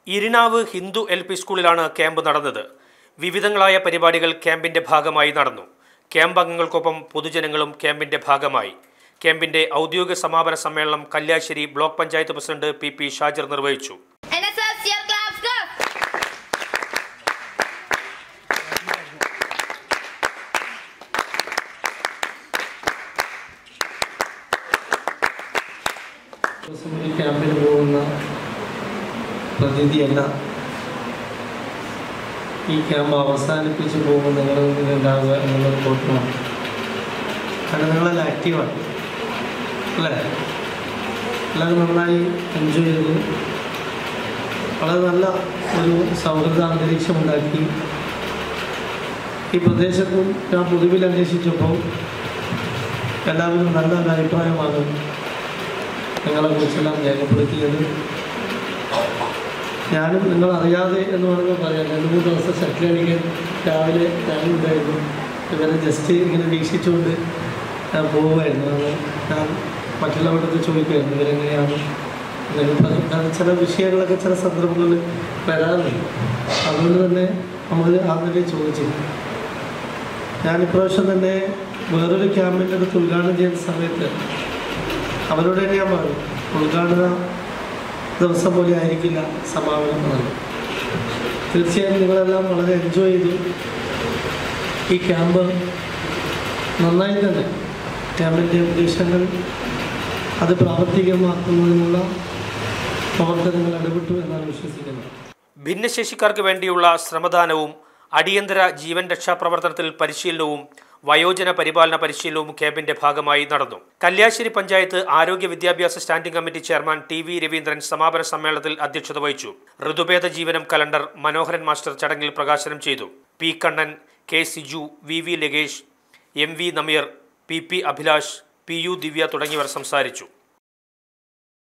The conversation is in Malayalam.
ഇരിനാവ് ഹിന്ദു എൽ.പി. സ്കൂളിലാണ് ക്യാമ്പ് നടന്നത്. വിവിധങ്ങളായ പരിപാടികൾ ക്യാമ്പിന്റെ ഭാഗമായി നടന്നു. ക്യാമ്പ് അംഗങ്ങൾക്കൊപ്പം പൊതുജനങ്ങളും ക്യാമ്പിന്റെ ഭാഗമായി. ക്യാമ്പിന്റെ ഔദ്യോഗിക സമാപന സമ്മേളനം Kalliasseri block panchayat president P. Shajir നിർവഹിച്ചു. ക്യാമ്പിന് പോകുന്ന പ്രതിനിധിയല്ല, ഈ ക്യാമ്പ് അവസാനിപ്പിച്ച് പോകുമ്പോൾ നിങ്ങളിൽ നിന്നുണ്ടാകുക എന്നുള്ള റിപ്പോർട്ടാണ്. കാരണം നിങ്ങളെല്ലാം ആക്റ്റീവാണ് അല്ലേ? എല്ലാവരും നന്നായി എൻജോയ് ചെയ്തു, വളരെ നല്ല ഒരു സൗഹൃദ അന്തരീക്ഷമുണ്ടാക്കി. ഈ പ്രദേശത്തും ഞാൻ പൊതുവിൽ അന്വേഷിച്ചപ്പോൾ എല്ലാവരും നല്ലൊരു അഭിപ്രായമാണ് നിങ്ങളെക്കുറിച്ചെല്ലാം രേഖപ്പെടുത്തിയത്. ഞാനും നിങ്ങളറിയാതെ എന്ന് വേണമെങ്കിൽ പറയാം, 2-3 ദിവസം ഷട്ടിൽ കളിക്കാൻ രാവിലെ ഞാനുണ്ടായിരുന്നു. ഇവരെ ജസ്റ്റ് ഇങ്ങനെ വീക്ഷിച്ചുകൊണ്ട് ഞാൻ പോവുമായിരുന്നു. അത് ഞാൻ മറ്റുള്ളവരുടെ ചോദിക്കുമായിരുന്നു ഇവരെങ്ങനെയാണ്. കാരണം ചില വിഷയങ്ങളൊക്കെ ചില സന്ദർഭങ്ങളിൽ വരാറുണ്ട്. അതുകൊണ്ട് തന്നെ നമ്മൾ ആദ്യമേ ചോദിച്ചു. ഞാനിപ്രാവശ്യം തന്നെ വേറൊരു ക്യാമ്പിൻ്റെ അടുത്ത് ഉദ്ഘാടനം ചെയ്യുന്ന സമയത്ത് അവരോട് തന്നെ ഞാൻ പറഞ്ഞു, ഉദ്ഘാടന ദിവസം പോലെ ആയിരിക്കില്ല സമാപനം എന്ന്. തീർച്ചയായും നിങ്ങളെല്ലാം വളരെ എൻജോയ് ചെയ്തു. ഈ ക്യാമ്പ് നന്നായി തന്നെ ക്യാമ്പിൻ്റെ ഉദ്ദേശങ്ങൾ അത് പ്രാവർത്തികമാക്കുന്നതിനുള്ള പ്രവർത്തനങ്ങൾ ഇടപെട്ടു എന്നാണ് വിശ്വസിക്കുന്നത്. ഭിന്നശേഷിക്കാർക്ക് വേണ്ടിയുള്ള ശ്രമദാനവും അടിയന്തര ജീവൻ രക്ഷാപ്രവർത്തനത്തിൽ പരിശീലനവും വയോജന പരിപാലന പരിശീലനവും ക്യാമ്പിന്റെ ഭാഗമായി നടന്നു. കല്യാശ്ശേരി പഞ്ചായത്ത് ആരോഗ്യ വിദ്യാഭ്യാസ standing committee chairman T V. Raveendran സമാപന സമ്മേളനത്തിൽ അധ്യക്ഷത വഹിച്ചു. ഋതുഭേദ ജീവനം കലണ്ടർ മനോഹരൻ മാസ്റ്റർ ചടങ്ങിൽ പ്രകാശനം ചെയ്തു. P. Kannan, K. Siju, V. Lagesh, M. V. Nameer, P. Abhilash, P. U. Divya തുടങ്ങിയവർ സംസാരിച്ചു.